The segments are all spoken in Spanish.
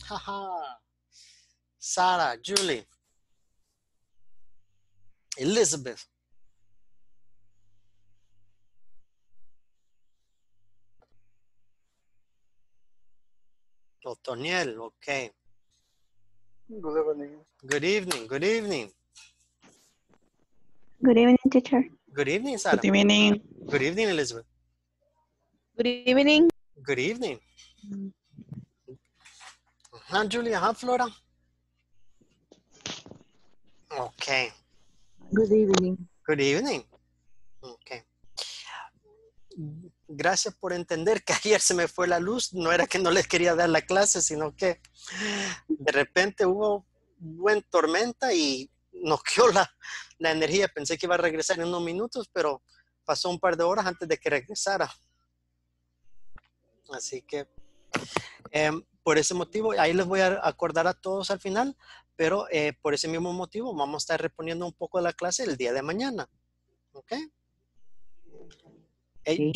Haha. Sarah, Julie, Elizabeth. Otoniel, ok. Good evening. Good evening, good evening. Good evening, teacher. Good evening, Sarah. Good evening. Good evening, Elizabeth. Good evening. Good evening. Julia, Flora. Ok. Good evening. Good evening. Ok. Gracias por entender que ayer se me fue la luz. No era que no les quería dar la clase, sino que de repente hubo buen tormenta y noqueó la energía. Pensé que iba a regresar en unos minutos, pero pasó un par de horas antes de que regresara. Así que por ese motivo, ahí les voy a acordar a todos al final, pero por ese mismo motivo vamos a estar reponiendo un poco de la clase el día de mañana. ¿Ok? Sí.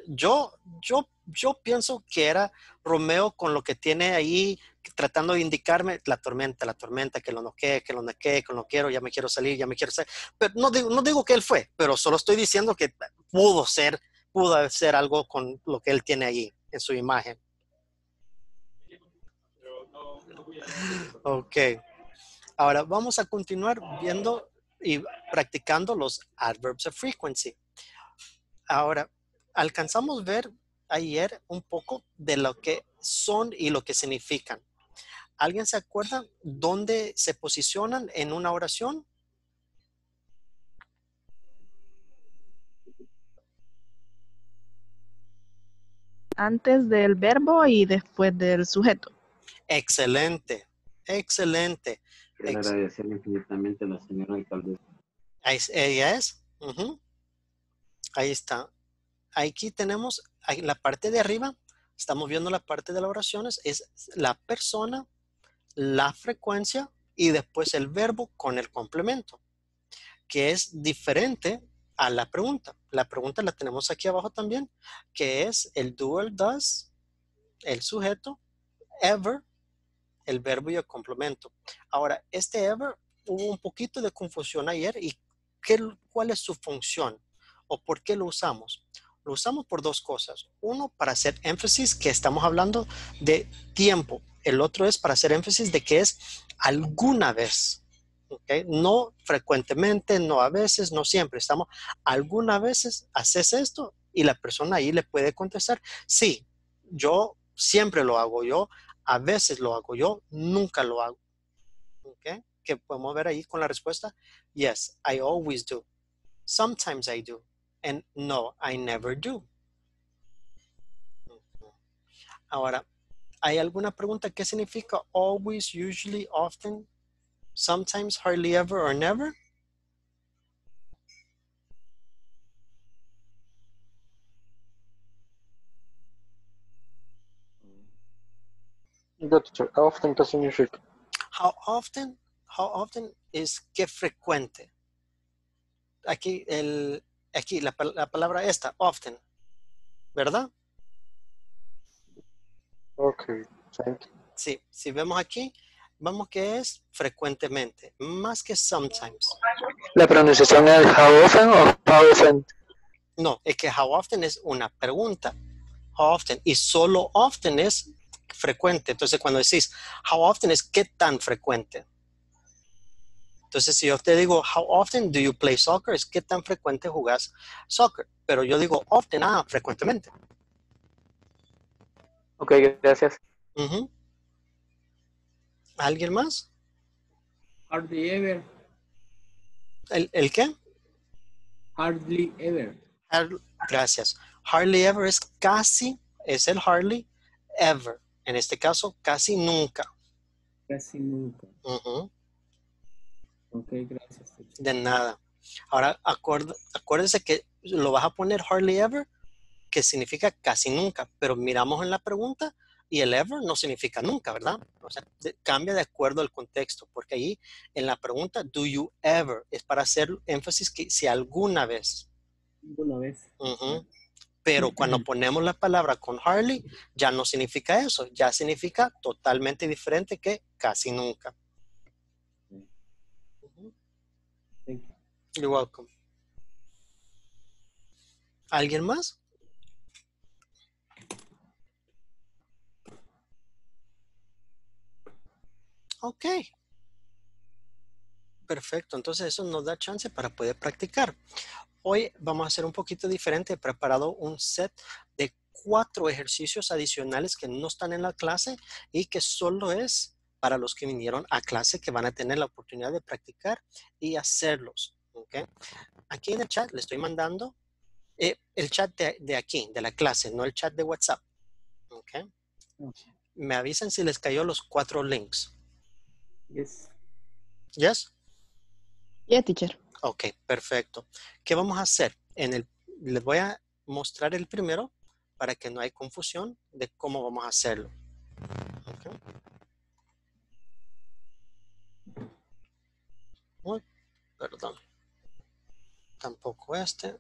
Yo pienso que era Romeo con lo que tiene ahí tratando de indicarme la tormenta, que lo noquee, que lo quiero, ya me quiero salir. Pero no digo que él fue, pero solo estoy diciendo que pudo ser algo con lo que él tiene ahí en su imagen. Ok. Ahora vamos a continuar viendo y practicando los adverbs of frequency. Ahora, alcanzamos a ver ayer un poco de lo que son y lo que significan. ¿Alguien se acuerda dónde se posicionan en una oración? Antes del verbo y después del sujeto. Excelente, excelente. Quiero agradecerle infinitamente a la señora alcaldesa. Ella es. Ahí está. Aquí tenemos la parte de arriba. Estamos viendo la parte de las oraciones. Es la persona, la frecuencia y después el verbo con el complemento, que es diferente a la pregunta. La pregunta la tenemos aquí abajo también, que es el do, el does, el sujeto, ever, el verbo y el complemento. Ahora, este ever, hubo un poquito de confusión ayer y ¿cuál es su función? ¿O por qué lo usamos? Lo usamos por dos cosas. Uno, para hacer énfasis que estamos hablando de tiempo. El otro es para hacer énfasis de que es alguna vez. ¿Okay? No frecuentemente, no a veces, no siempre. Algunas veces haces esto y la persona ahí le puede contestar, sí, yo siempre lo hago, yo a veces lo hago, yo nunca lo hago. ¿Okay? Que podemos ver ahí con la respuesta, yes, I always do. Sometimes I do. And no, I never do. Ahora, ¿hay alguna pregunta? ¿Qué significa always, usually, often, sometimes, hardly ever, or never? Good teacher. Often, ¿qué significa? How often es qué frecuente. Aquí, la palabra esta, often, ¿verdad? Okay, thank you. Sí, si vemos aquí, vemos que es frecuentemente, más que sometimes. ¿La pronunciación es how often o how often? No, es que how often es una pregunta. How often. Y solo often es frecuente. Entonces, cuando decís how often es qué tan frecuente. Entonces, si yo te digo how often do you play soccer, es qué tan frecuente jugás soccer. Pero yo digo often, frecuentemente. Ok, gracias. ¿Alguien más? Hardly ever. ¿El qué? Hardly ever. Gracias. Hardly ever es casi, es el hardly ever. En este caso, casi nunca. Casi nunca. Ok, gracias. De nada. Ahora, acuérdese que lo vas a poner hardly ever, que significa casi nunca, pero miramos en la pregunta y el ever no significa nunca, ¿verdad? O sea, cambia de acuerdo al contexto, porque ahí en la pregunta, do you ever, es para hacer énfasis que si alguna vez. Alguna vez. Pero cuando ponemos la palabra con hardly, ya no significa eso. Ya significa totalmente diferente que casi nunca. Thank you. You're welcome. ¿Alguien más? Ok. Perfecto. Entonces eso nos da chance para poder practicar. Hoy vamos a hacer un poquito diferente. He preparado un set de 4 ejercicios adicionales que no están en la clase y que solo es para los que vinieron a clase, que van a tener la oportunidad de practicar y hacerlos. ¿Okay? Aquí en el chat le estoy mandando el chat de aquí, de la clase, no el chat de WhatsApp. ¿Okay? Me avisan si les cayó los 4 links. Yes. ¿Yes? Yeah, teacher. Ok, perfecto. ¿Qué vamos a hacer? Les voy a mostrar el primero para que no haya confusión de cómo vamos a hacerlo. Okay. Uy, perdón. Tampoco este.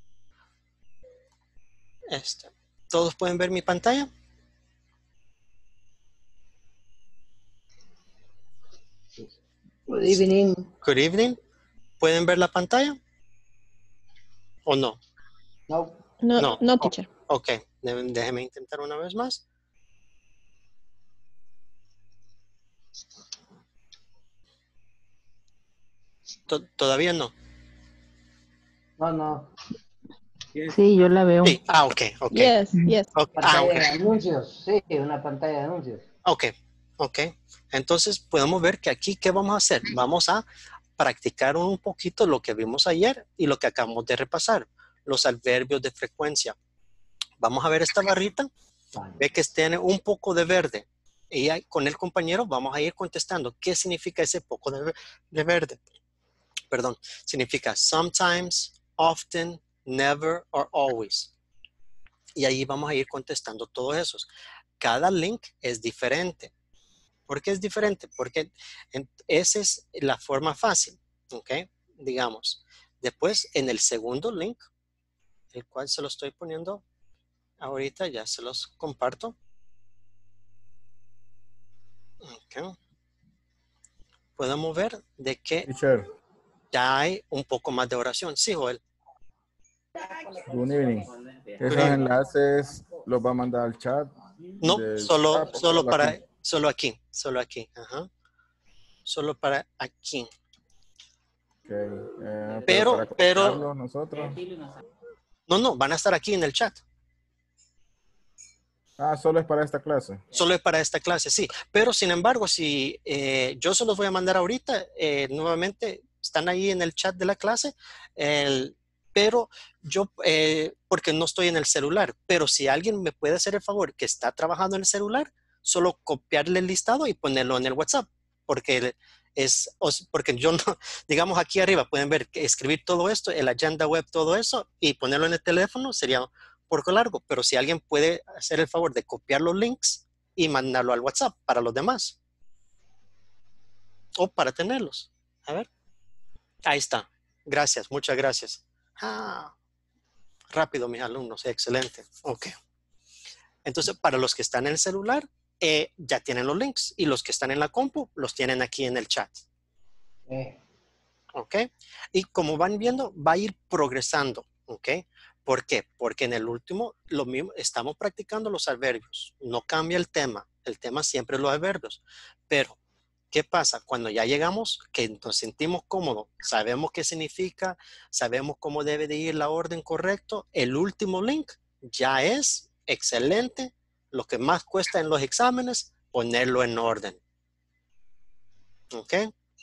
Este. ¿Todos pueden ver mi pantalla? Good evening. Good evening. ¿Pueden ver la pantalla? ¿O no? No. No, no, Oh, teacher. ok, déjeme intentar una vez más. ¿Todavía no? No. Yes. Sí, yo la veo. Sí. Ah, ok. Yes, yes. Ok, Pantalla de anuncios. Sí, una pantalla de anuncios. Ok. Entonces podemos ver que aquí, ¿qué vamos a hacer? Vamos a practicar un poquito lo que vimos ayer y lo que acabamos de repasar, los adverbios de frecuencia. Vamos a ver esta barrita, ve que tiene un poco de verde. Y ahí, con el compañero vamos a ir contestando qué significa ese poco de verde. Perdón, significa sometimes, often, never or always. Y ahí vamos a ir contestando todos esos. Cada link es diferente. ¿Por qué es diferente? Porque esa es la forma fácil, ¿ok? Digamos. Después, en el segundo link, el cual se lo estoy poniendo ahorita, ya se los comparto. Ok. Podemos ver de que Teacher, ya hay un poco más de oración. Sí, Joel. good evening. Esos evening. enlaces los va a mandar al chat. No, del solo WhatsApp o para, aquí. solo aquí. Ajá. Solo para aquí. Okay. Pero, para copiarlo nosotros. no, van a estar aquí en el chat. Ah, solo es para esta clase. Solo es para esta clase, sí. Pero sin embargo, si yo se los voy a mandar ahorita, nuevamente están ahí en el chat de la clase, pero yo, porque no estoy en el celular, pero si alguien me puede hacer el favor que está trabajando en el celular, solo copiarle el listado y ponerlo en el WhatsApp, porque porque yo no, digamos aquí arriba pueden ver que escribir todo esto, el agenda web, todo eso, y ponerlo en el teléfono sería poco largo, pero si alguien puede hacer el favor de copiar los links y mandarlo al WhatsApp para los demás o para tenerlos. A ver, ahí está. Gracias, muchas gracias. Rápido, mis alumnos, excelente. Ok. Entonces, para los que están en el celular, ya tienen los links y los que están en la compu los tienen aquí en el chat. Ok. Y como van viendo, va a ir progresando. Ok. ¿Por qué? Porque en el último, lo mismo, estamos practicando los adverbios. No cambia el tema. El tema siempre es los adverbios. Pero, ¿qué pasa? Cuando ya llegamos, que nos sentimos cómodos, sabemos qué significa, sabemos cómo debe de ir la orden correcto, el último link ya es excelente. Lo que más cuesta en los exámenes, ponerlo en orden. ¿Ok?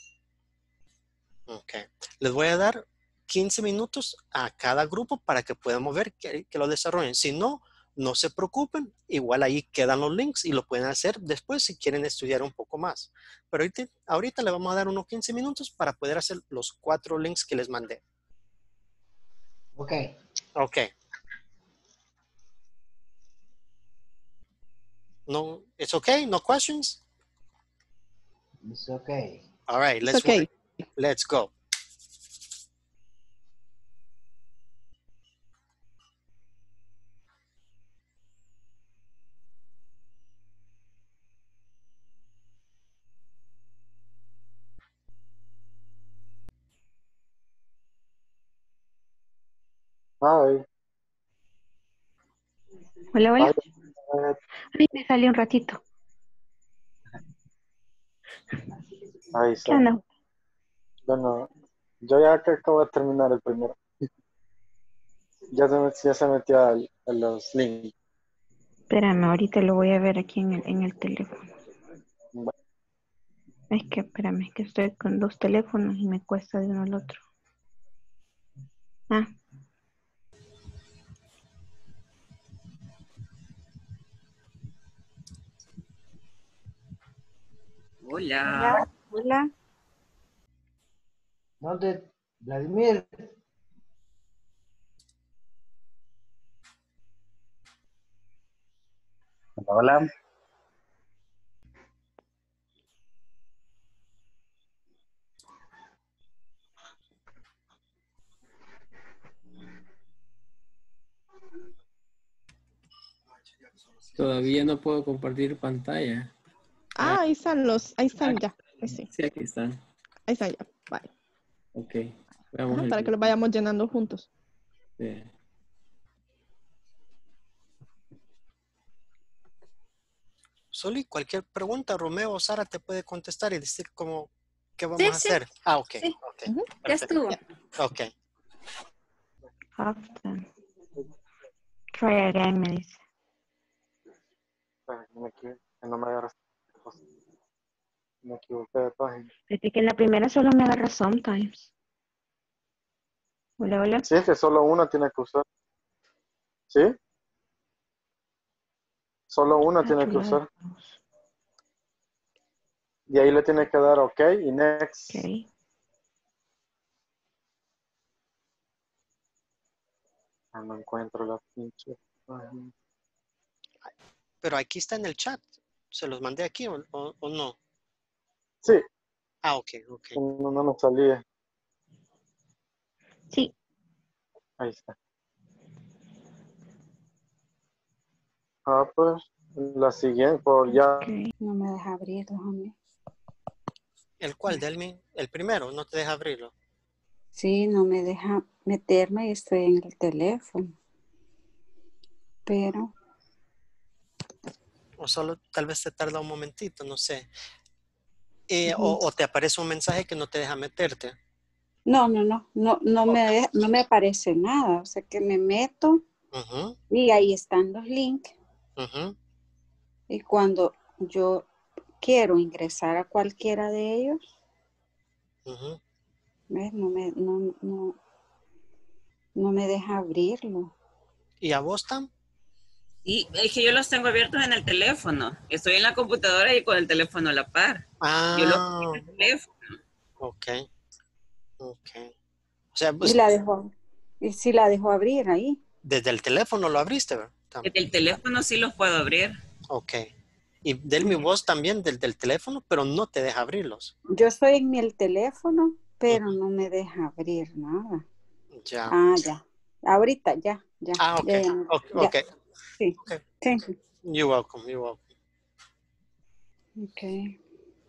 Ok. Les voy a dar 15 minutos a cada grupo para que podamos ver que lo desarrollen. Si no, no se preocupen. Igual ahí quedan los links y lo pueden hacer después si quieren estudiar un poco más. Pero ahorita le vamos a dar unos 15 minutos para poder hacer los 4 links que les mandé. Ok. Ok. No, it's okay? No questions? It's okay. All right, It's let's okay. work. Let's go. Hi. Hola, hola. Hi. Ay, me salí un ratito. Ahí ¿Qué está. onda? Bueno, yo ya que acabo de terminar el primero. Ya se metió a los links. Espérame, ahorita lo voy a ver aquí en el teléfono. Bueno, Es que, espérame, es que estoy con dos teléfonos y me cuesta de uno al otro. Ah, Hola. hola. ¿Dónde? Vladimir. Hola. Todavía no puedo compartir pantalla. Ah, ahí están ya. Ahí sí, Sí, aquí están. ahí están ya. Vale. Ok. Veamos Ajá, el para que los vayamos llenando juntos. Soli, cualquier pregunta, Romeo o Sara te puede contestar y decir cómo, qué Sí, vamos a sí, hacer. Ah, ok, sí. ok. Ujú. Ya Perfecto. estuvo. Ok. Often. Try again, me dice. no me agarras. Me equivoqué de página. Fíjate que en la primera solo me agarra sometimes. Hola, hola. Sí, es que solo una tiene que usar. ¿Sí? Solo una tiene que Chulada. usar. Y ahí le tiene que dar OK y Next. Ok. No encuentro la pinche página. Pero aquí está en el chat. ¿Se los mandé aquí o no? Sí, Ah, ok, ok. no me salía. Sí. Ahí está. Pues la siguiente, por ya. Okay. No me deja abrirlo, hombre. ¿El cual, Delmi? El primero, no te deja abrirlo. Sí, no me deja meterme y estoy en el teléfono. Pero. O solo tal vez te tarda un momentito, no sé. Ujú. O te aparece un mensaje que no te deja meterte. No me aparece nada. O sea que me meto Ujú, y ahí están los links. ujú, Y cuando yo quiero ingresar a cualquiera de ellos, ujú. ¿ves? No me deja abrirlo. ¿Y a vos, Tam? Sí, es que yo los tengo abiertos en el teléfono. Estoy en la computadora y con el teléfono a la par. Yo los abrí Ah, en el teléfono. ok, ok. O sea, Y pues la dejó, y sí la dejó abrir ahí. desde el teléfono lo abriste, ¿verdad, Tam? Desde el teléfono sí los puedo abrir. Ok. Y Delmi, vos también del teléfono, pero no te deja abrirlos. Yo estoy en el teléfono, pero Ujú, no me deja abrir nada. ya. Ah, ya. Ahorita, ya. Ah, ok. Ok, Ya. ok. Sí. Okay. Thank you. You're welcome, you're welcome. Okay.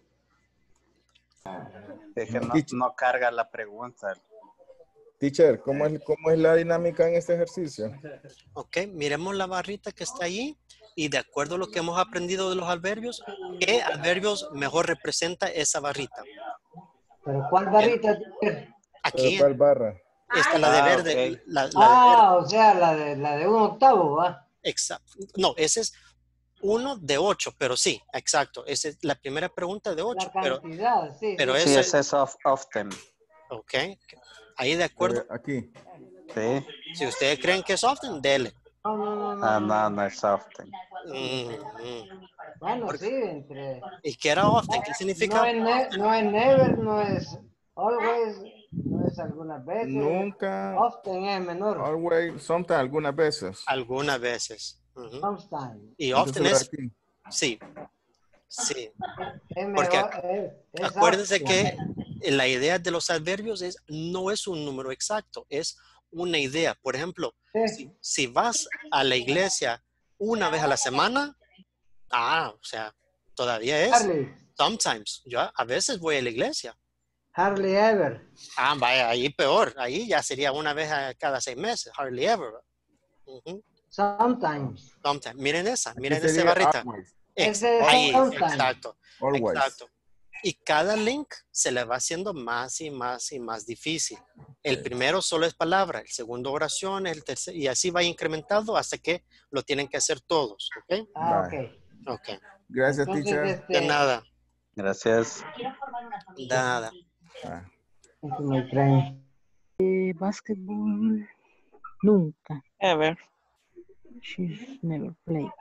Es que Teacher, no carga la pregunta. teacher, ¿cómo es la dinámica en este ejercicio? Ok, miremos la barrita que está allí y de acuerdo a lo que hemos aprendido de los adverbios, ¿qué adverbios mejor representa esa barrita? ¿Pero cuál Bien, barrita? aquí ¿Cuál barra? está la de Ah, verde, ok. la de verde. O sea, la de un octavo, ¿va? Exacto. No, ese es 1 de 8, pero sí, exacto. Esa es la primera pregunta de 8, La cantidad, sí, pero sí. Sí, eso, ese es often. ok. Ahí de acuerdo. Aquí. Sí. Si ustedes creen que es often, dele. No es often. Bueno, sí, entre... ¿Y qué era often? ¿Qué No significa es, often? no es never, no es always, no es algunas veces. Nunca, Often es menor. always, sometimes, algunas veces. Algunas veces. Sometimes. Y Entonces often la de es, aquí. sí, sí. Es Porque mejor, es acuérdense often. que la idea de los adverbios no es un número exacto, es una idea. Por ejemplo, Sí. si vas a la iglesia una vez a la semana, o sea, todavía es Charlie. sometimes. Yo a veces voy a la iglesia. Hardly ever. Ah, vaya, ahí peor. Ahí ya sería una vez a cada 6 meses. Hardly ever. Sometimes. Sometimes. Miren esa Aquí sería barrita. always. Ese es Ahí, sometimes. exacto. Always. Exacto. Y cada link se le va haciendo más y más y más difícil. El primero solo es palabra, el segundo oración, el tercero, y así va incrementando hasta que lo tienen que hacer todos. ¿Ok? Ah, Bye. ok. Ok. Gracias, Entonces, teacher. De nada. Gracias. Nada. Ah. Thank you, my friend. Basketball. Nunca. Ever. She's never played.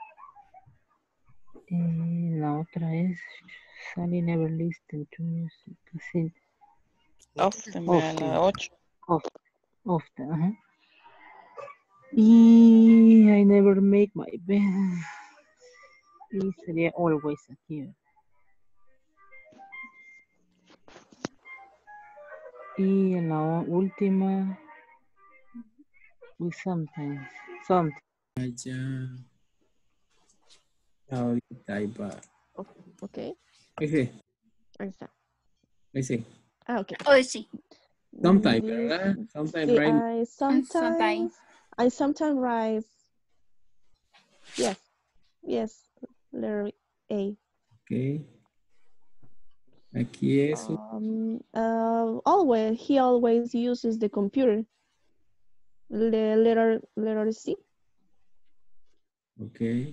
La otra es Sally never listened to music. Así. Often, vea la 8. Often, ajá. Y I never make my bed. Y sería always aquí. Y en la última, we sometimes. Ya. Ahorita ahí va. Ok. Ahí sí. Ahí está. Ahí sí. Ah, ok. Hoy sí. Sometimes, ¿verdad? Sometimes, Sí, right? I sometimes write. Yes. Letter A. Ok. Aquí es. He always uses the computer. The letter C. Ok.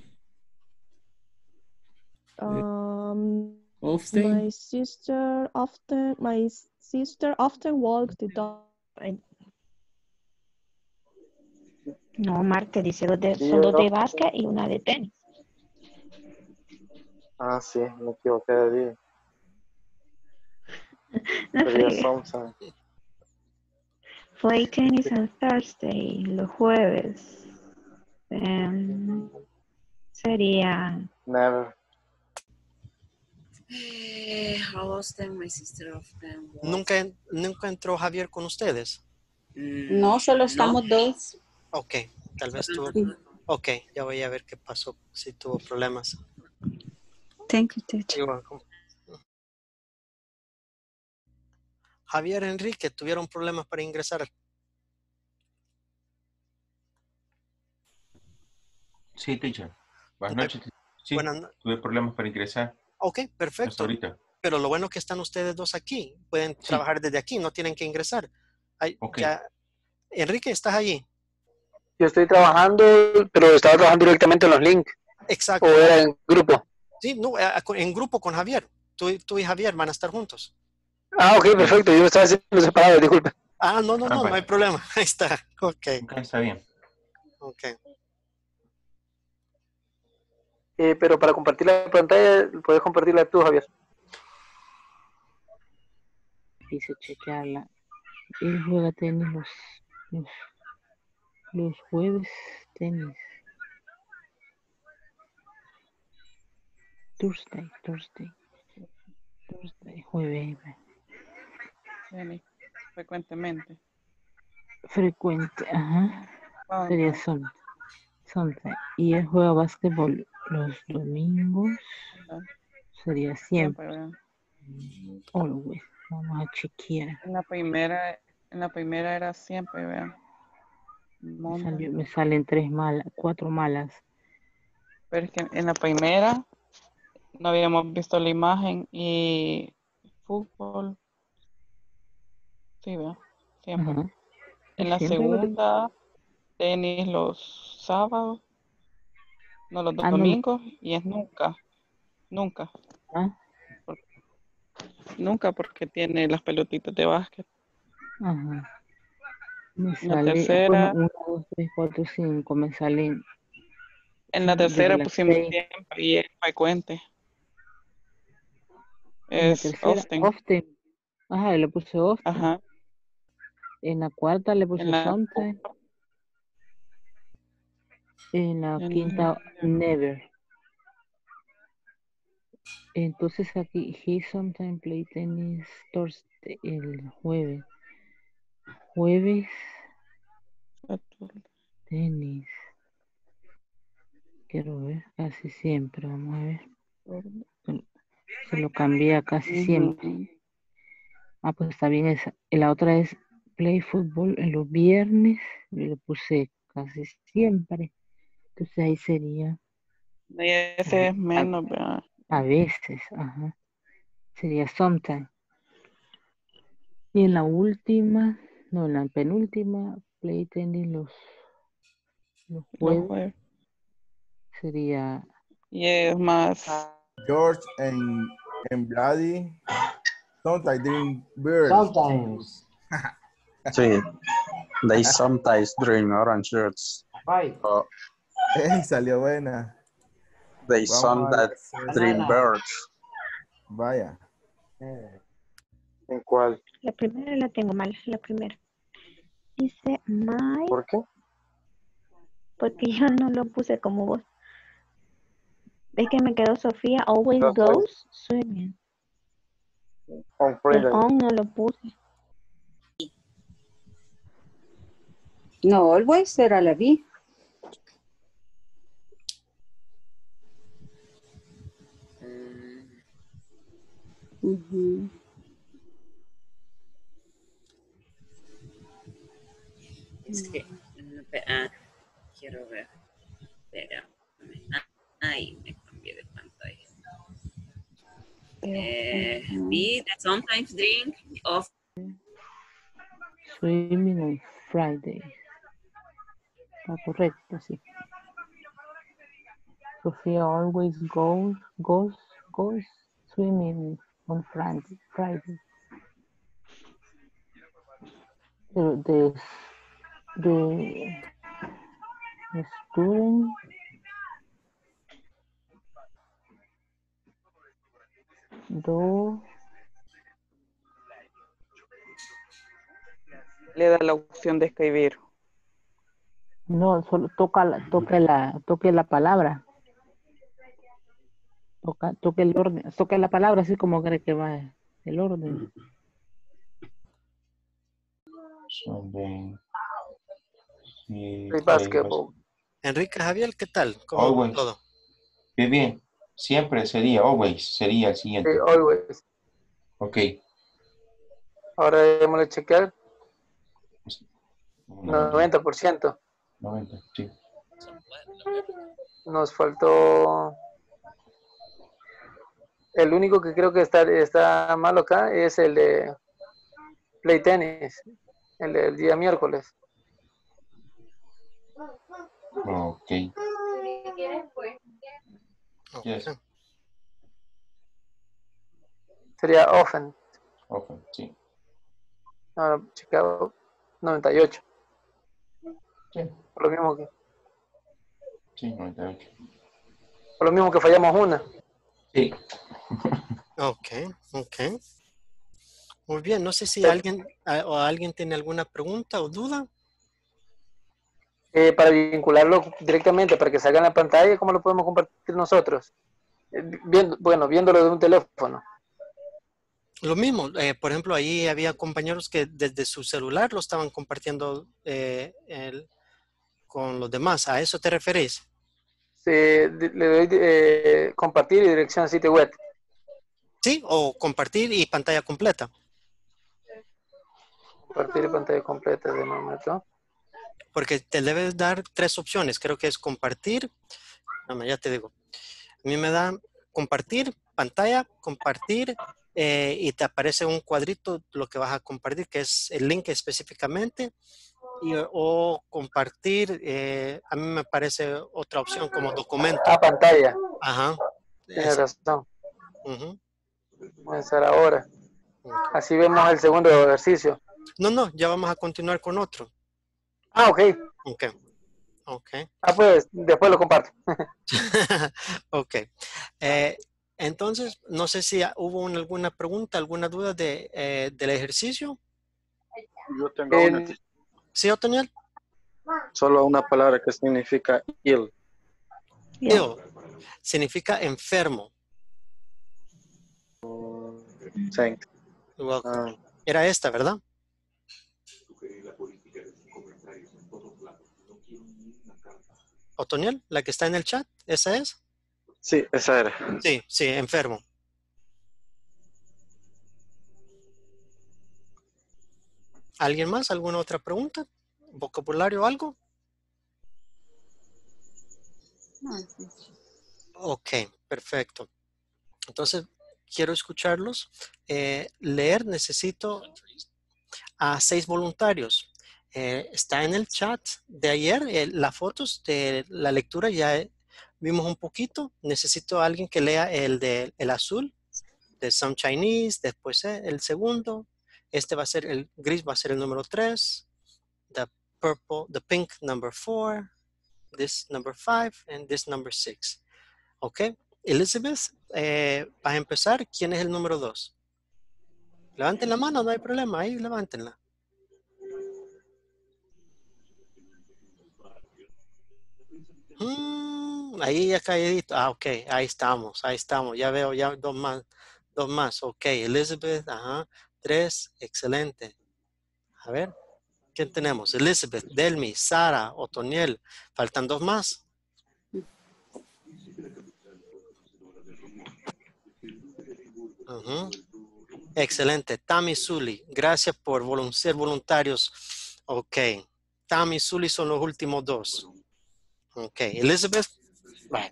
My sister often walks the dog. No, Marte dice son dos de básquet y una de tenis. Ah, sí, me equivoqué de día. No Sería fregues. sometimes. Play tennis on Thursday, los jueves. Sería Never. How often my sister often walks. ¿Nunca entró Javier con ustedes? No, solo estamos dos. Ok, tal vez tuvo. Ok, ya voy a ver qué pasó, si tuvo problemas. Thank you, teacher. You're welcome. Javier, Enrique, ¿tuvieron problemas para ingresar? Sí, teacher. Buenas noches. Sí, Buenas tuve problemas para ingresar. Ok, perfecto. Hasta ahorita. Pero lo bueno es que están ustedes dos aquí. Pueden trabajar desde aquí, no tienen que ingresar. Enrique, ¿estás allí? Yo estoy trabajando, pero estaba trabajando directamente en los links. Exacto. ¿O era en grupo? Sí, no, en grupo con Javier. Tú y Javier van a estar juntos. Ah, ok, perfecto. Yo me estaba haciendo separado, disculpe. Ah, no hay problema. Ahí está. Ok. Está bien. Ok. Pero para compartir la pantalla, puedes compartirla tú, Javier. Dice chequearla. Él juega tenis los jueves, tenis. Thursday, jueves. Frecuentemente. Frecuente, ajá. Sería sometimes. Y él juega básquetbol los domingos. Sería siempre. Always. Vamos a chequear. En la primera era siempre, vean. Me salen 4 malas. Pero es que en la primera no habíamos visto la imagen y fútbol. Sí, vea. Siempre. Ajá. En la Siempre segunda, tenis los sábados, no los domingos, y es nunca. Nunca porque tiene las pelotitas de básquet. Ajá. Me En la sale, tercera, 1, 2, 3, 4, 5, me salen. en la tercera pusimos siempre y es frecuente. En la Es tercera, often. Ajá, le puse often. Ajá. En la cuarta le puse sometimes. En la quinta, never. Entonces aquí, he sometimes play tennis Thursday, el jueves. Jueves, tenis. Quiero ver, casi siempre, vamos a ver. Se lo cambié a casi siempre. Ah, pues está bien esa. Y la otra es play fútbol en los viernes. Yo le puse casi siempre. Entonces ahí sería Y ese es menos, ¿verdad? a veces, ajá. Sería sometime. Y en la última, no, en la penúltima, play tenis los Los jueves. jueves. Sería Y es más. George and Brady. Sometimes drink beer. Sometimes. Sí. They sometimes drink orange juice. Right. Oh, Salió buena. they Vamos a sometimes ver. drink Banana. birds. Vaya. ¿En cuál? La primera la tengo mal, la primera. Dice my, ¿Por qué? porque yo no lo puse como vos. Es que me quedó Sofía, always That's goes swimming. On El Friday. on no lo puse. No, always era la vi. Ujú. Es que, quiero ver. Espera. Ay, me cambié de pantalla. We sometimes drink of swimming on Friday. Está correcto, sí. Sofía always goes swimming on Friday. Pero the student do Le da la opción de escribir. no solo toque la palabra. Toque el orden, toque la palabra así como cree que va el orden. Sunday. Sí, Play basketball. Enrique Javier, ¿qué tal? ¿Cómo va always. todo? Bien, bien. Siempre sería, always sería el siguiente. Sí, always. Ok. Ahora démosle chequear. 90. 90%. 90, sí. Nos faltó. El único que creo que está malo acá es el de play tenis. El del día miércoles. Ok. Yes. Sería often. Often, sí. Ahora chequeado 98. Sí. Por lo mismo que. Sí, 98. Por lo mismo que fallamos una. Sí. Ok. Muy bien, no sé si alguien tiene alguna pregunta o duda. Para vincularlo directamente, para que salga en la pantalla, ¿cómo lo podemos compartir nosotros? Viéndolo de un teléfono. Lo mismo, por ejemplo, ahí había compañeros que desde su celular lo estaban compartiendo con los demás. ¿A eso te referís? Le doy compartir y dirección al sitio web. Sí, o compartir y pantalla completa. Compartir y pantalla completa de momento. Porque te debes dar 3 opciones. Creo que es compartir. No, ya te digo. A mí me da compartir, pantalla, compartir, y te aparece un cuadrito lo que vas a compartir, que es el link específicamente, o compartir, a mí me parece otra opción como documento. Pantalla. Ajá. Tienes razón. Uh-huh. Voy a comenzar ahora. Así vemos el segundo ejercicio. No, ya vamos a continuar con otro. Ok. Pues después lo comparto. Ok. Entonces, no sé si hubo alguna pregunta, alguna duda del ejercicio. Yo tengo una. ¿Sí, Otoniel? Solo una palabra que significa ill. Ill. Significa enfermo. Thanks. Era esta, ¿verdad? Otoniel, la que está en el chat, ¿esa es? Sí, esa era. Sí, enfermo. ¿Alguien más? ¿Alguna otra pregunta? ¿Vocabulario o algo? Ok, perfecto. Entonces, quiero escucharlos. Leer, necesito a 6 voluntarios. Está en el chat de ayer. Las fotos de la lectura ya vimos un poquito. Necesito a alguien que lea el azul, de Some Chinese, después el segundo. Este va a ser el gris, va a ser el número 3. The pink number 4. This number 5 and this number 6. Ok. Elizabeth, para empezar, ¿quién es el número 2? Levanten la mano, no hay problema. Ahí, levántenla. Ahí ya calladito. Ok, ahí estamos. Ya veo, ya dos más. Ok, Elizabeth, ajá. 3, excelente. A ver, ¿quién tenemos? Elizabeth, Delmi, Sara, Otoniel. Faltan 2 más. Excelente. Tammy Sully, gracias por ser voluntarios. Ok. Tammy y Sully son los últimos 2. Ok. Elizabeth. Bye.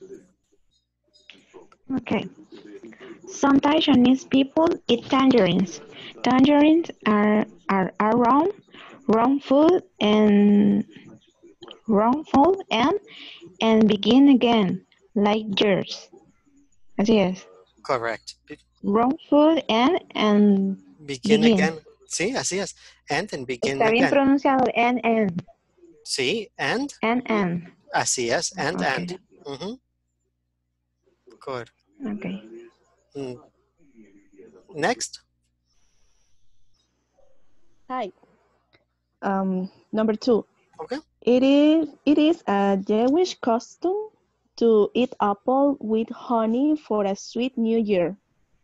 Okay. Sometimes Chinese people eat tangerines. Tangerines are round food and begin again, like yours. Así es. Correct. Wrong food and begin again. Sí, así es. And begin Está bien again. pronunciado, and. Sí, and. And. Así es, and. Good. Okay. Next. Hi. Number 2. Okay. It is a Jewish custom to eat apple with honey for a sweet New Year.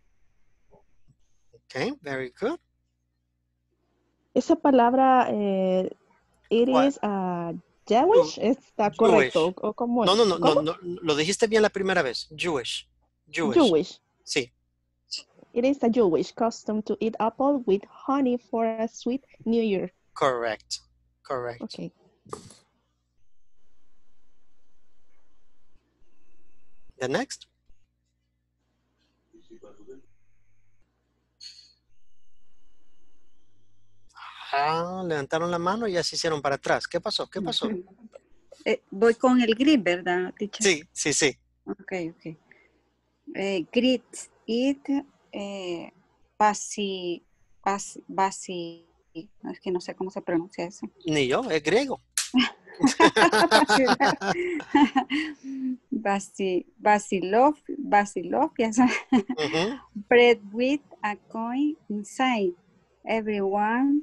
Okay, very good. Esa palabra, it What? is a Jewish, ¿está correcto? ¿O cómo es? No, lo dijiste bien la primera vez. Jewish. Sí. It is a Jewish custom to eat apple with honey for a sweet New Year. Correct. Okay. The next. Levantaron la mano y ya se hicieron para atrás. ¿Qué pasó? Voy con el gris, ¿verdad, teacher? Sí. Ok. Grit, eat, basi, es que no sé cómo se pronuncia eso. Ni yo, es griego. Basilov, ya sabes. Bread with a coin inside. Everyone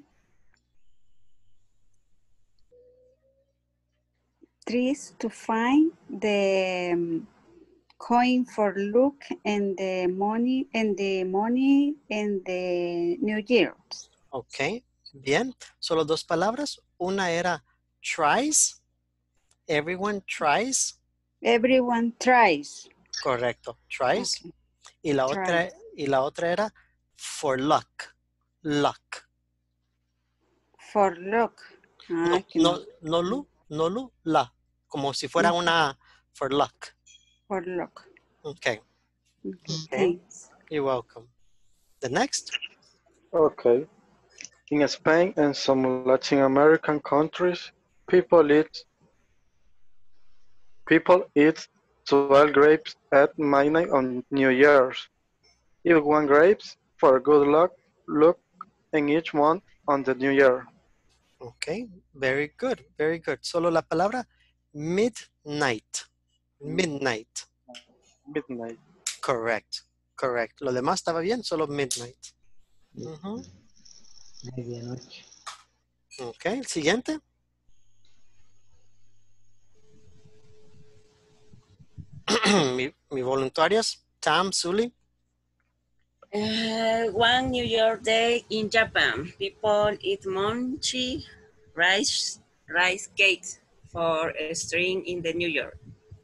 tries to find the coin for luck and the money in the New Year. Ok, bien. Solo 2 palabras. Una era tries. Everyone tries. Everyone tries. Correcto, tries. Okay. Y la otra era for luck. For luck. No, la. Como si fuera una for luck. For luck. Okay. Thanks. You're welcome. The next. Okay. In Spain and some Latin American countries, people eat 12 grapes at midnight on New Year's. Eat 1 grapes for good luck in each month on the New Year. Okay, very good. Solo la palabra midnight. Correct. Lo demás estaba bien, solo midnight. Medianoche. Ok, el siguiente. mi voluntarias, Tam, Sully. One New Year day in Japan, people eat mochi rice cakes for a string in the New Year.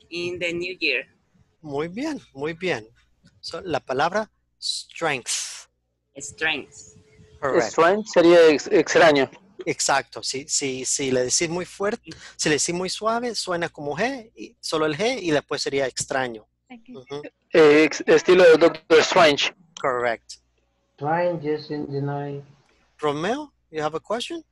Muy bien. So, la palabra strength. Strength sería extraño. Exacto. Si le decís muy fuerte, si le decís muy suave, suena como G, y solo el G y después sería extraño. Ujú. Estilo de Doctor Strange. Correct. Strangers in the night. Romeo, you have a question?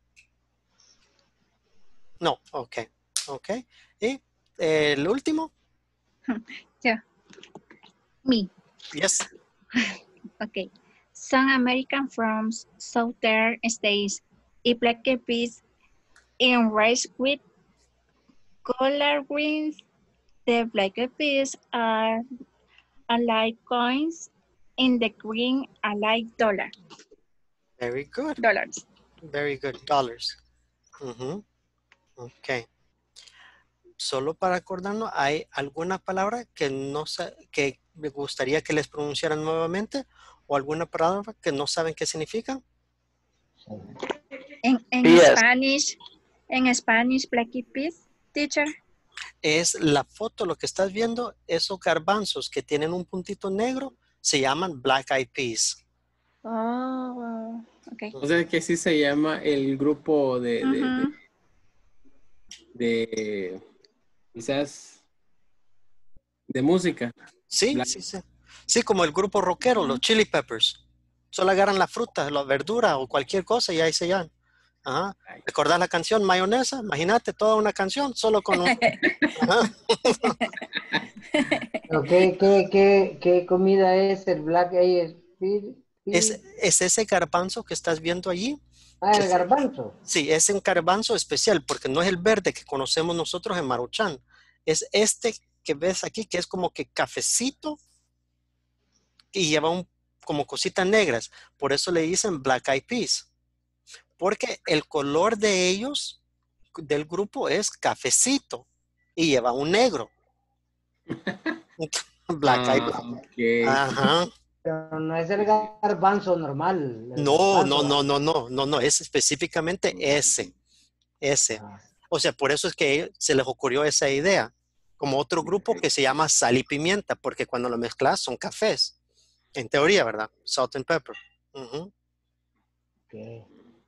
No, okay. Okay. Y el último? Yeah. Me. Yes. Okay. Some American from southern states eat black peas in rice with collard greens. The black peas are like coins, and the green are like dollars. Very good. Dollars. Very good. Dollars. Ujú. Ok. Solo para acordarnos, ¿hay alguna palabra que que me gustaría que les pronunciaran nuevamente? ¿O alguna palabra que no saben qué significa? En Spanish, black eyed peas, teacher. Es la foto, lo que estás viendo, esos garbanzos que tienen un puntito negro, se llaman black eyed peas. Oh, okay. O sea que sí se llama el grupo de quizás de música. Sí, sí. Sí, como el grupo rockero, los Chili Peppers. Solo agarran la fruta, la verdura o cualquier cosa y ahí se llaman. Ajá. ¿Recordás la canción Mayonesa? Imagínate toda una canción solo con un... Ajá. ¿Qué comida es el Black Eyed Peas? Es ese garbanzo que estás viendo allí. Ah, el garbanzo. Sí, es un garbanzo especial porque no es el verde que conocemos nosotros en Maruchan. Es este que ves aquí que es como que cafecito y lleva como cositas negras. Por eso le dicen Black Eyed Peas. Porque el color de ellos, del grupo, es cafecito y lleva un negro. Black Eyed Peas. Okay. Ajá. Pero no es el garbanzo normal. No, es específicamente ese. O sea, por eso es que se les ocurrió esa idea. Como otro grupo que se llama Sal y Pimienta, porque cuando lo mezclas son cafés. En teoría, ¿verdad? Salt and pepper. Uh-huh. Okay.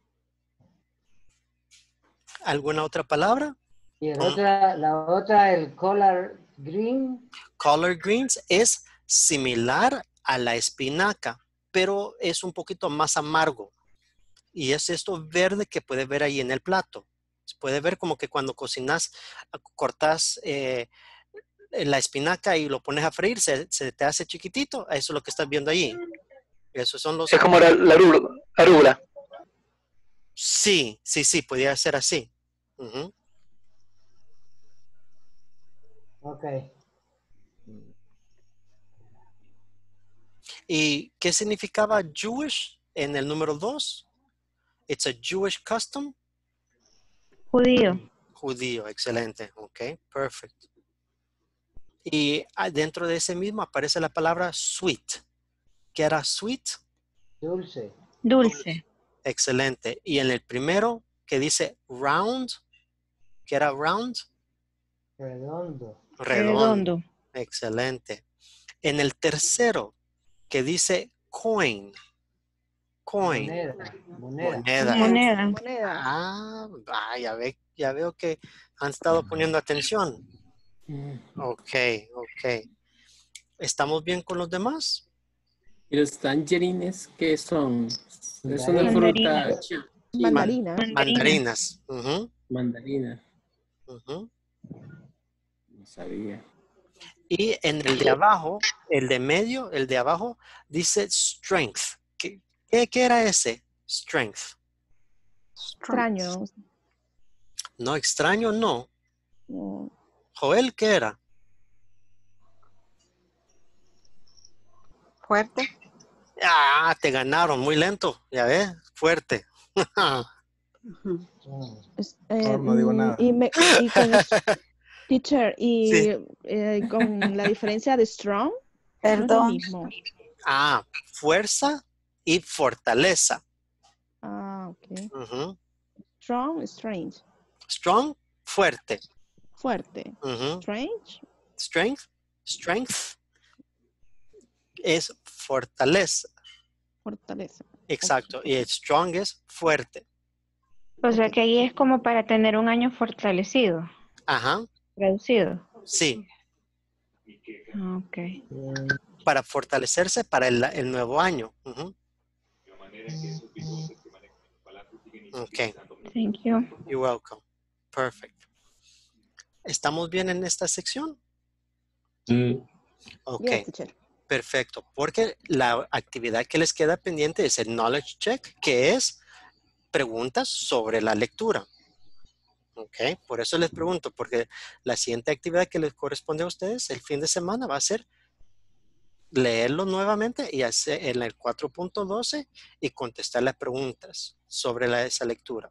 ¿Alguna otra palabra? Y la otra, el collard green. Collard greens es similar a la espinaca, pero es un poquito más amargo. Y es esto verde que puedes ver ahí en el plato. Se puede ver como que cuando cocinas, cortas la espinaca y lo pones a freír, se te hace chiquitito. Eso es lo que estás viendo ahí. Esos son los... Es como la arugula. Sí, podría ser así. Uh-huh. Ok. ¿Y qué significaba Jewish en el número 2? It's a Jewish custom. Judío, excelente. Ok, perfect. Y dentro de ese mismo aparece la palabra sweet. ¿Qué era sweet? Dulce. Excelente. Y en el primero que dice round, ¿qué era round? Redondo. Excelente. En el tercero que dice coin. Moneda. Ah, ya veo que han estado poniendo atención. Ok. ¿Estamos bien con los demás? ¿Y los tangerines qué son? Es una fruta. Mandarinas. Uh-huh. Mandarina. Uh-huh. No sabía. Y en el de abajo, el de medio, el de abajo, dice strength. ¿Qué era ese? Strength. Extraño. No, extraño no. Joel, ¿qué era? Fuerte. Ah, te ganaron, muy lento. Ya ves, fuerte. No digo nada. Y con teacher, Sí. Con la diferencia de strong, Perdón. no es lo mismo. Ah, fuerza y fortaleza. Ah, ok. Uh-huh. Strong, strange. Strong, fuerte. Fuerte. Uh-huh. Strange. Strength es fortaleza. Fortaleza. Exacto. Y strong es fuerte. O sea que ahí es como para tener un año fortalecido, Ajá, reducido. sí, Ok. para fortalecerse para el nuevo año. Ujú. Ok, Thank you. you're welcome. Perfect. ¿Estamos bien en esta sección? Ok, Yes, teacher. perfecto. Porque la actividad que les queda pendiente es el knowledge check, que es preguntas sobre la lectura. Ok, por eso les pregunto, porque la siguiente actividad que les corresponde a ustedes el fin de semana va a ser leerlo nuevamente y hacer en el 4.12 y contestar las preguntas sobre esa lectura.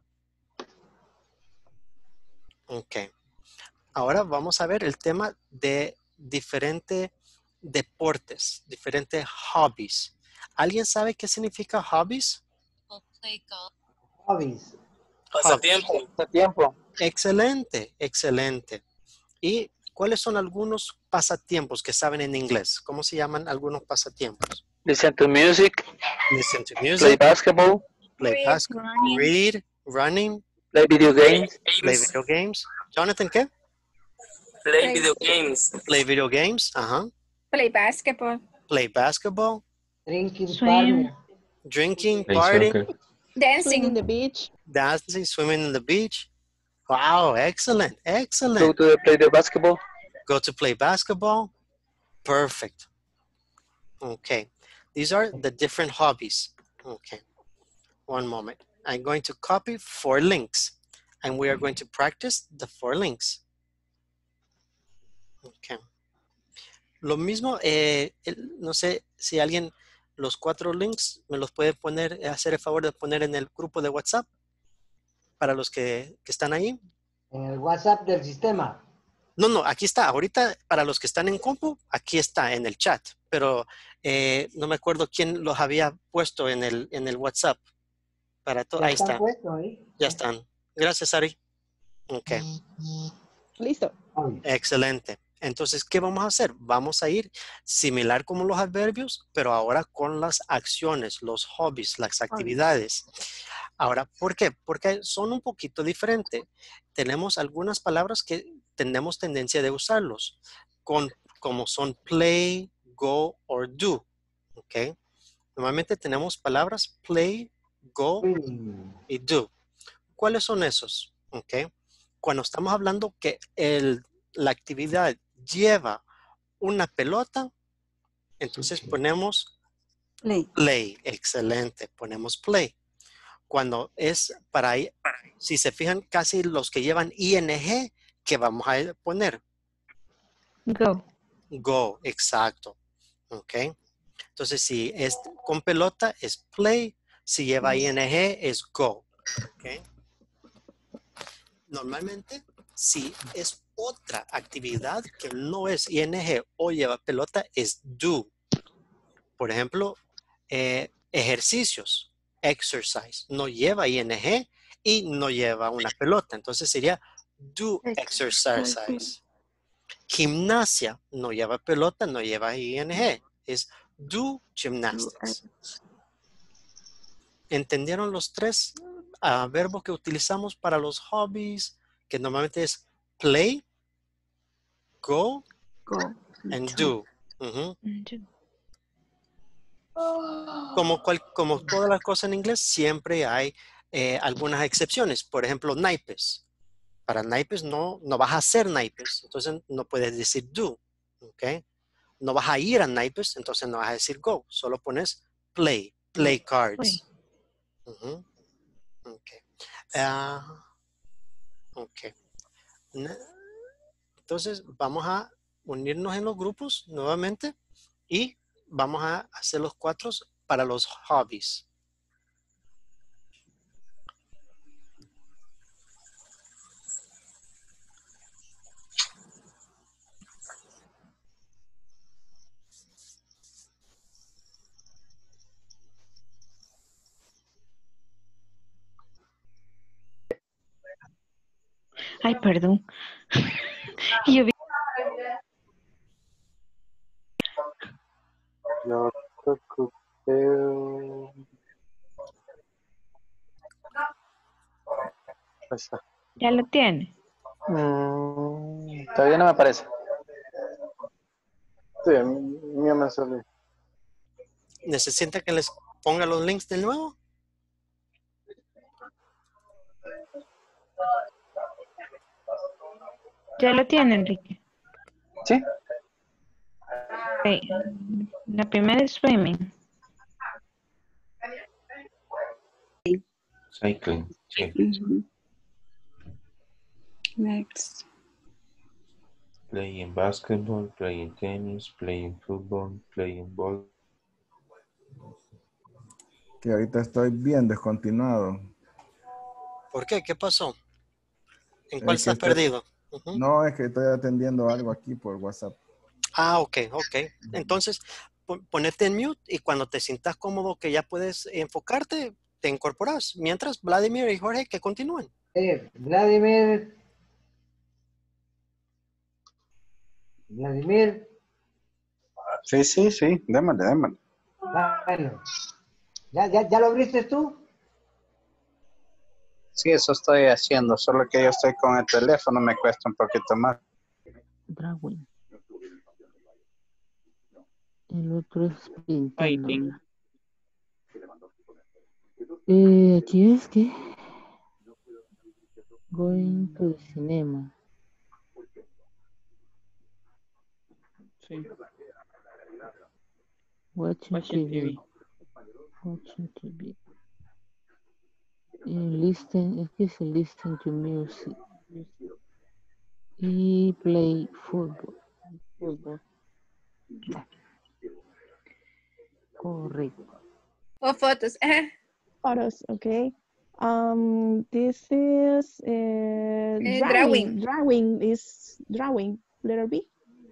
Ok. Ahora vamos a ver el tema de diferentes deportes, diferentes hobbies. ¿Alguien sabe qué significa hobbies? Hobbies. Pasatiempo. Pasatiempo. Excelente, excelente. ¿Y cuáles son algunos pasatiempos que saben en inglés? ¿Cómo se llaman algunos pasatiempos? Listen to music. Listen to Play music, basketball. play basketball, read, running, Play video games. play video games. Jonathan, ¿qué? Play video games. Play video games, ajá. Play basketball. Play basketball, Drinking Swim. partner. drinking, Play party, soccer. Swing in Dancing. the beach. dancing, swimming in the beach. Wow, excellent, Go excellent. to play the basketball. Go to play basketball. Perfect. Okay, these are the different hobbies. Okay, one moment. I'm going to copy 4 links and we are going to practice the 4 links. Okay. Lo mismo, no sé si alguien, los 4 links me los puede poner, hacer el favor de poner en el grupo de WhatsApp para los que están ahí. En el WhatsApp del sistema. No, aquí está. Ahorita, para los que están en compu, aquí está en el chat. Pero no me acuerdo quién los había puesto en el WhatsApp. Ya Ahí están está. puestos ahí. Ya están. Gracias, Ari. Ok. Listo. Excelente. Entonces, ¿qué vamos a hacer? Vamos a ir similar como los adverbios, pero ahora con las acciones, los hobbies, las actividades. Ahora, ¿por qué? Porque son un poquito diferentes. Tenemos algunas palabras que tenemos tendencia de usarlos, como son play, go or do. ¿Ok? Normalmente tenemos palabras play, go y do. ¿Cuáles son esos? ¿Ok? Cuando estamos hablando que la actividad lleva una pelota, entonces ponemos play. Excelente, ponemos play. Cuando es si se fijan, casi los que llevan ing, ¿qué vamos a poner? Go. Go, exacto. Ok. Entonces, si es con pelota, es play. Si lleva ing, es go. Ok. Normalmente, si es otra actividad que no es ing o lleva pelota, es do. Por ejemplo, ejercicios, exercise, no lleva ing y no lleva una pelota. Entonces sería do exercise. Gimnasia no lleva pelota, no lleva ing, es do gymnastics. ¿Entendieron los 3 verbos que utilizamos para los hobbies? Que normalmente es play, go, and do. Uh-huh. Como todas las cosas en inglés, siempre hay algunas excepciones. Por ejemplo, naipes. Para naipes no vas a hacer naipes, entonces no puedes decir do. ¿Ok? No vas a ir a naipes, entonces no vas a decir go. Solo pones play cards. Uh-huh. Ok. Ok. Entonces vamos a unirnos en los grupos nuevamente y vamos a hacer los 4 para los hobbies. Ay, perdón. Yo vi. Yo creo Ahí está. ¿Ya lo tiene? Todavía no me aparece. Sí, a mí me salió. ¿Necesita que les ponga los links de nuevo? ¿Ya lo tiene, Enrique? Sí. Ok. La primera es swimming. Cycling. Sí. Mhm. Next. Playing basketball, playing tennis, playing football, playing ball. Que ahorita estoy bien descontinuado. ¿Por qué? ¿Qué pasó? ¿En Es cuál que estás estoy- perdido? Ujú. No, es que estoy atendiendo algo aquí por WhatsApp. Ah, ok. Entonces, ponete en mute y cuando te sientas cómodo que ya puedes enfocarte, te incorporas. Mientras, Vladimir y Jorge, que continúen. Vladimir. Vladimir. Sí, démosle. Bueno. ¿Ya lo abriste tú? Sí, eso estoy haciendo, solo que yo estoy con el teléfono, me cuesta un poquito más. Drawing. El otro es pintando. Aquí es que going to the cinema. Sí. Watching TV. Watching TV. Listen, es que se listen to music. Y play football. Correcto. O fotos. Photos, okay. This is Drawing. Drawing is drawing. Letter B.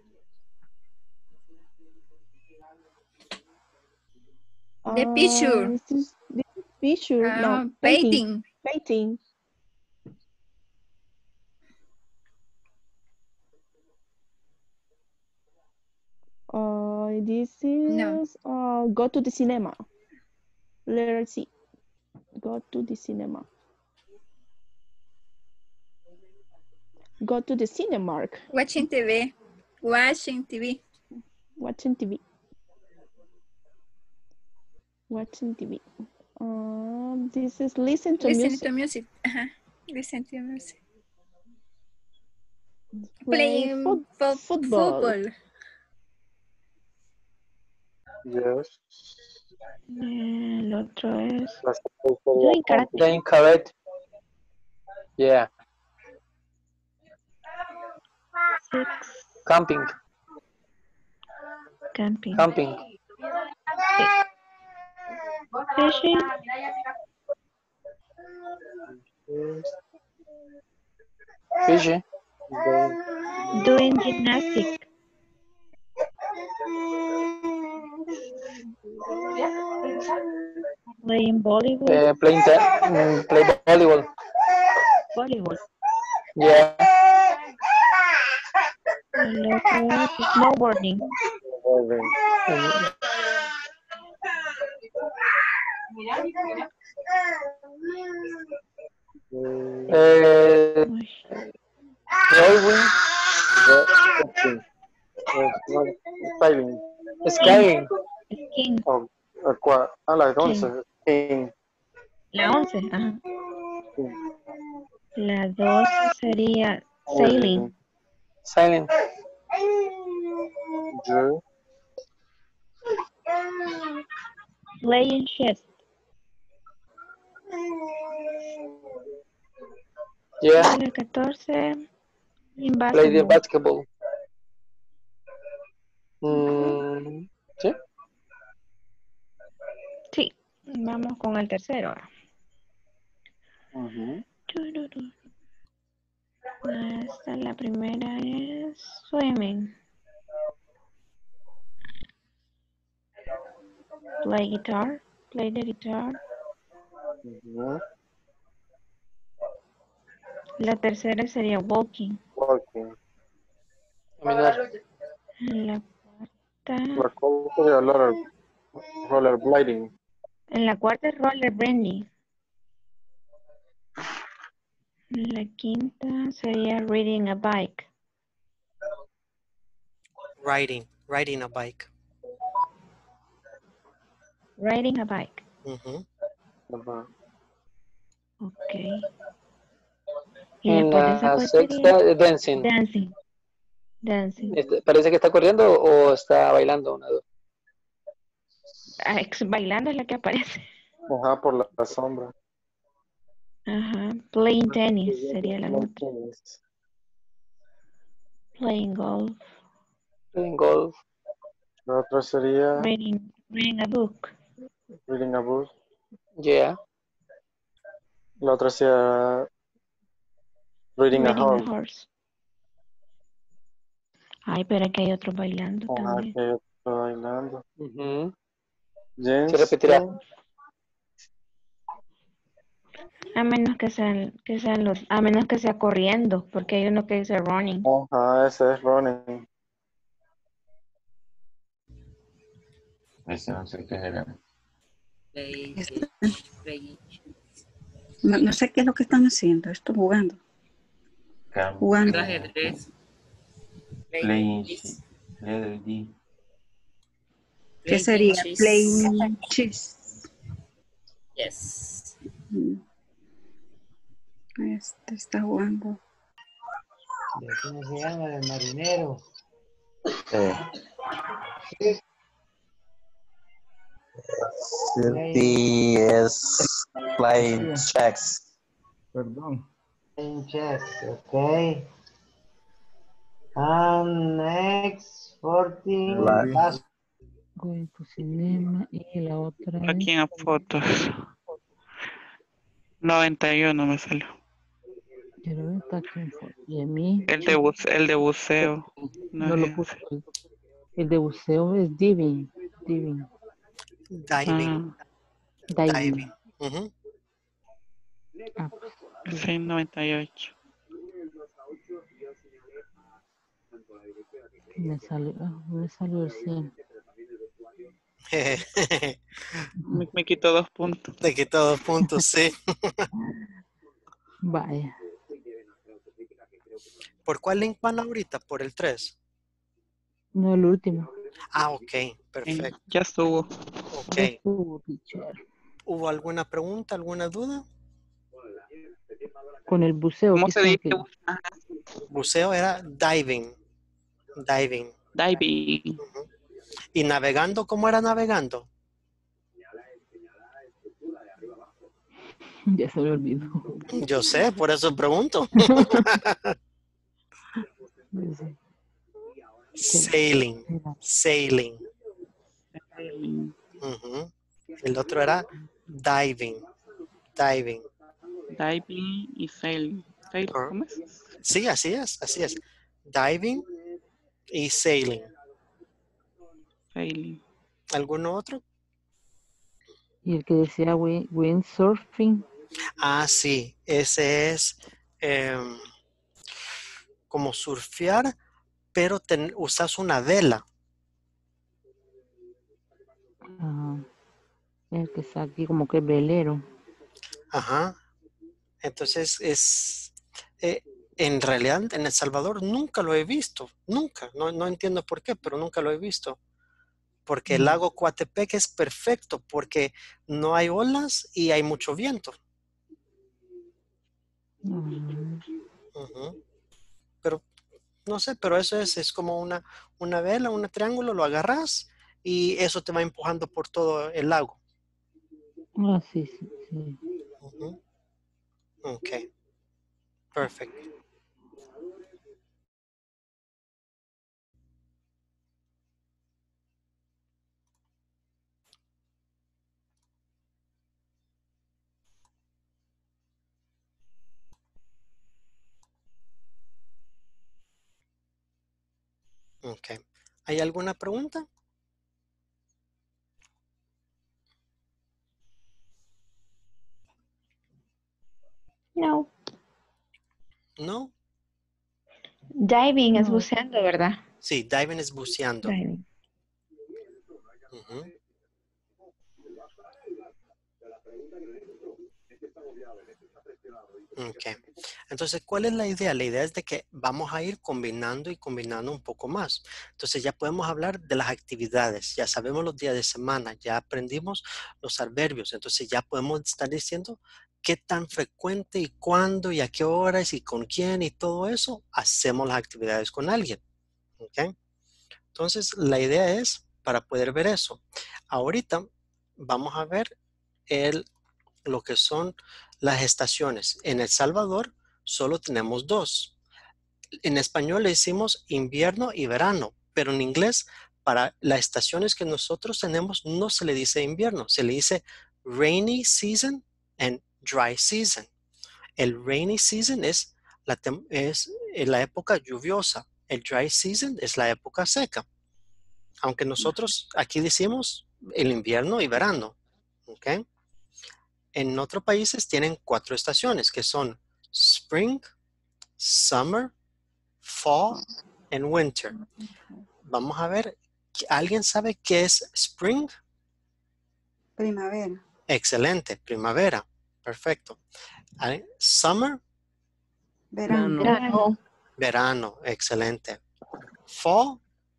The picture. This is picture. No, Painting. Painting. This is go to the cinema. Letter C. Go to the cinema. Go to the cinema. Watching TV. Watching TV. Watching TV. Watching TV. This is listen to Listen music. to music. Listen to music. Play Playing football. Yes. El otro es Doing karate. Playing karate. Yeah. Camping. Camping. Camping. Fishing. Fishing. Doing gymnastics. Playing volleyball. Play volleyball. Volleyball. Yeah. El otro es snowboarding. Skiing. Skiing. Skiing. La 11. Skiing. La 11. Ajá. La 12 sería sailing. Sailing. Playing chess. Yeah. La 14. In Play the basketball. basketball. ¿Sí? Sí. Vamos con el tercero ahora. La primera es swimming. Play guitar. Play the guitar. La tercera sería walking. Caminar. La cuarta. La cuarta sería rollerblading. En la cuarta es rollerblading. La quinta sería riding a bike. Riding a bike. Riding a bike. Ujú. Ok. Y En después de esa, la ¿cuál sería? sexta, dancing. Dancing. Dancing. ¿Parece que está corriendo o está bailando? Una, dos. Bailando es la que aparece. Ajá, por la sombra. Ajá. Playing tennis sería la otra. Playing golf. Playing golf. La otra sería Reading a book. reading a book. Yeah. La otra sería reading a horse. horse. Ay, pero aquí hay otro bailando Ajá, también. que está bailando. Se repetirá. A menos que sean a menos que sea corriendo, porque hay uno que dice running. Ajá, ese es running. Ese no sé qué era. No sé qué es lo que están haciendo. Estoy jugando. Jugando. Ajedrez. Playing letter D. ¿Qué sería? Playing chess. Yes. Este está jugando. ¿Cómo se llama? El marinero. D es playing chess. Perdón. Playing chess, okay. And next 14. Paso. Going to cinema y la otra Aquí en fotos. 91 me salió. quiero ver, está aquí en foto. Y a mí El de buceo. no lo puse. El de buceo es diving. Diving. Diving. Ujú. Sí, 98. Me salió el 100. Me quitó 2 puntos. Te quitó 2 puntos, sí. Vaya. ¿Por cuál link van ahorita? ¿Por el 3? No, el último. Ah, ok, perfecto. Ya estuvo. Ok. Ya estuvo, teacher. ¿Hubo alguna pregunta, alguna duda? Con el buceo. ¿Cómo ¿qué se son? dice? Buceo era diving. Diving. Diving. Ujú. ¿Y navegando? ¿Cómo era navegando? Ya se me olvidó. Yo sé, por eso pregunto. Sailing. Sailing. Ujú. El otro era diving. Diving. Diving y sailing. ¿Cómo es? Sí, así es, así es. Diving y sailing. Sailing. ¿Alguno otro? Y el que decía windsurfing. Ah, sí, ese es como surfear, pero usas una vela. Ajá. El que está aquí como que es velero. Ajá. Entonces en realidad en El Salvador nunca lo he visto, nunca. No entiendo por qué, pero nunca lo he visto. Porque el lago Coatepec es perfecto, porque no hay olas y hay mucho viento. Ujú. Pero no sé, pero eso es como una vela, un triángulo, lo agarras y eso te va empujando por todo el lago. Ah, sí. Ujú. Ok, perfecto. Ok. ¿Hay alguna pregunta? No. ¿No? Diving es buceando, ¿verdad? Sí, diving es buceando. Diving. Ujú. Ok. Entonces, ¿cuál es la idea? La idea es de que vamos a ir combinando y combinando un poco más. Entonces, ya podemos hablar de las actividades. Ya sabemos los días de semana. Ya aprendimos los adverbios. Entonces, ya podemos estar diciendo qué tan frecuente y cuándo y a qué horas y con quién y todo eso hacemos las actividades con alguien. ¿Ok? Entonces, la idea es para poder ver eso. Ahorita vamos a ver lo que son las estaciones. En El Salvador solo tenemos dos. En español le decimos invierno y verano, pero en inglés para las estaciones que nosotros tenemos no se le dice invierno, se le dice rainy season and dry season. El rainy season es la época lluviosa, el dry season es la época seca. Aunque nosotros aquí decimos el invierno y verano, ¿ok? En otros países tienen 4 estaciones que son Spring, Summer, Fall and Winter. Vamos a ver, ¿alguien sabe qué es Spring? Primavera. Excelente, primavera. Perfecto. Summer. Verano. Verano. Verano, excelente. Fall.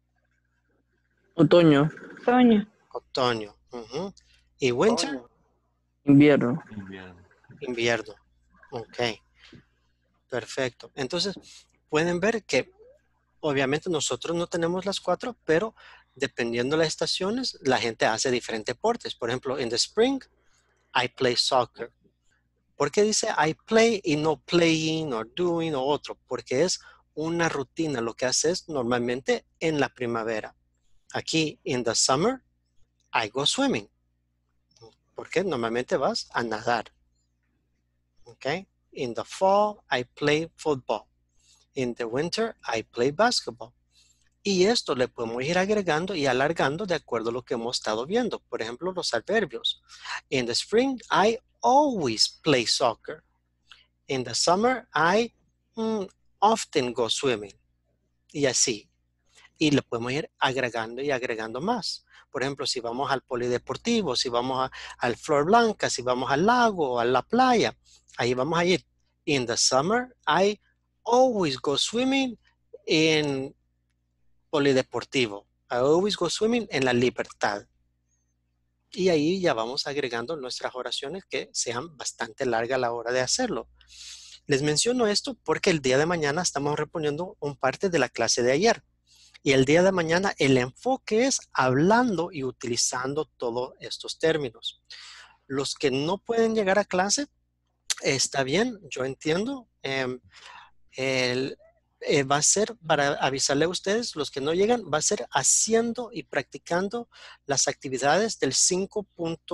Otoño. Otoño. Otoño. ¿Y Winter? Invierno. Invierno. Ok. Perfecto. Entonces, pueden ver que obviamente nosotros no tenemos las 4, pero dependiendo de las estaciones, la gente hace diferentes deportes. Por ejemplo, en the spring, I play soccer. ¿Por qué dice I play y no playing o doing o otro? Porque es una rutina. Lo que haces normalmente en la primavera. Aquí, in the summer, I go swimming. Porque normalmente vas a nadar. ¿Ok? In the fall, I play football. In the winter, I play basketball. Y esto le podemos ir agregando y alargando de acuerdo a lo que hemos estado viendo. Por ejemplo, los adverbios. In the spring, I always play soccer. In the summer, I often go swimming. Y así. Y le podemos ir agregando y agregando más. Por ejemplo, si vamos al polideportivo, si vamos al Flor Blanca, si vamos al lago o a la playa, ahí vamos a ir. In the summer, I always go swimming in polideportivo. I always go swimming en la Libertad. Y ahí ya vamos agregando nuestras oraciones que sean bastante largas a la hora de hacerlo. Les menciono esto porque el día de mañana estamos reponiendo un parte de la clase de ayer. Y el día de mañana el enfoque es hablando y utilizando todos estos términos. Los que no pueden llegar a clase, está bien, yo entiendo. Va a ser, para avisarle a ustedes, los que no llegan, va a ser haciendo y practicando las actividades del 5.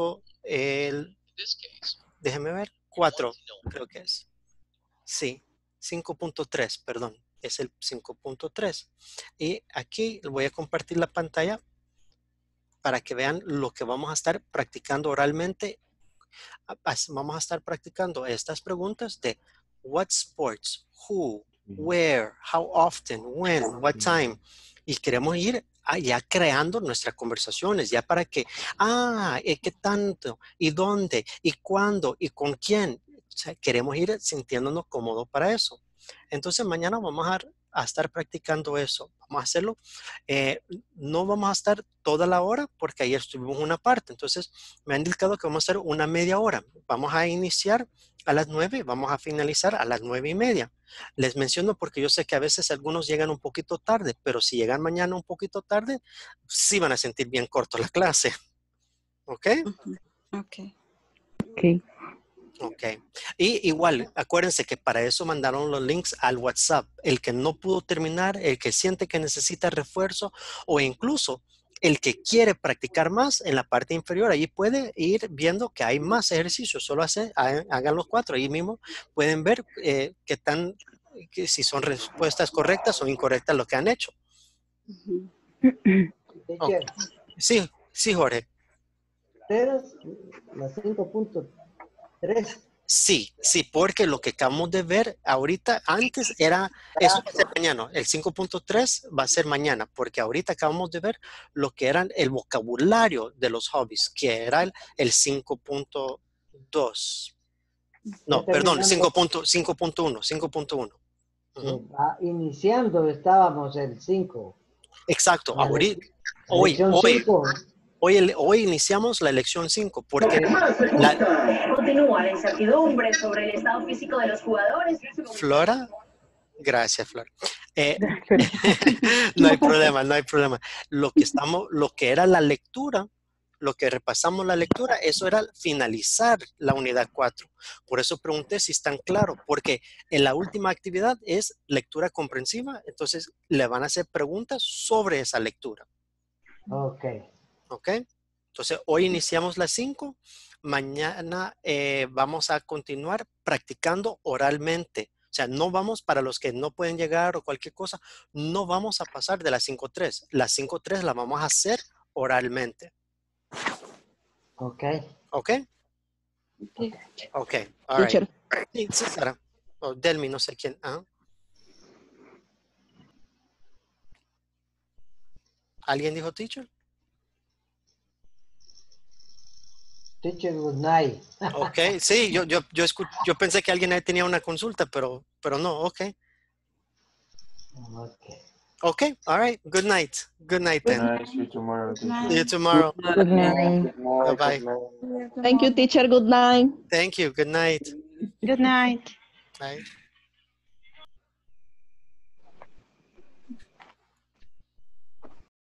Déjeme ver, 4, creo que es. Sí, 5.3, perdón. Es el 5.3. Y aquí voy a compartir la pantalla para que vean lo que vamos a estar practicando oralmente. Vamos a estar practicando estas preguntas de what sports, who, where, how often, when, what time. Y queremos ir ya creando nuestras conversaciones, ya para que, ¿qué tanto? ¿Y dónde? ¿Y cuándo? ¿Y con quién? O sea, queremos ir sintiéndonos cómodos para eso. Entonces mañana vamos a estar practicando eso. Vamos a hacerlo. No vamos a estar toda la hora porque ayer estuvimos una parte. Entonces me han indicado que vamos a hacer una media hora. Vamos a iniciar a las 9 y vamos a finalizar a las 9:30. Les menciono porque yo sé que a veces algunos llegan un poquito tarde, pero si llegan mañana un poquito tarde, sí van a sentir bien corto la clase. ¿Ok? Ok. Ok. Ok. Y igual, acuérdense que para eso mandaron los links al WhatsApp. El que no pudo terminar, el que siente que necesita refuerzo o incluso el que quiere practicar más en la parte inferior, ahí puede ir viendo que hay más ejercicios. Solo hagan los 4. Ahí mismo pueden ver si son respuestas correctas o incorrectas lo que han hecho. Okay. Sí, Jorge. Pero la 5.3. Sí, porque lo que acabamos de ver ahorita, antes era, eso va a ser mañana, el 5.3 va a ser mañana, porque ahorita acabamos de ver lo que eran el vocabulario de los hobbies, que era el 5.2. No, Ya perdón, terminando. 5.1. Iniciando estábamos el 5. Exacto, La ahorita, lección 5. hoy iniciamos la lección 5 Lo porque que más me gusta. Continúa la incertidumbre sobre el estado físico de los jugadores. Flora, gracias Flora. No hay problema, no hay problema. Lo que era la lectura, lo que repasamos la lectura, eso era finalizar la unidad 4. Por eso pregunté si están claros, porque en la última actividad es lectura comprensiva, entonces le van a hacer preguntas sobre esa lectura. Ok. ¿Ok? Entonces, hoy iniciamos las 5. Mañana vamos a continuar practicando oralmente. O sea, no vamos, para los que no pueden llegar o cualquier cosa, no vamos a pasar de las 5.3. Las 5.3 las vamos a hacer oralmente. Ok. ¿Ok? Ok. All right. Teacher. Sí, Sara. O Delmi, no sé quién. ¿Alguien dijo teacher? Teacher, good night. Ok, sí, yo pensé que alguien ahí tenía una consulta, pero no, ok. Ok, all right. Good night. Good night then. Good night. See you tomorrow. See you tomorrow. Good night. Bye-bye. Thank you, teacher. Good night. Thank you. Good night. Good night. Bye.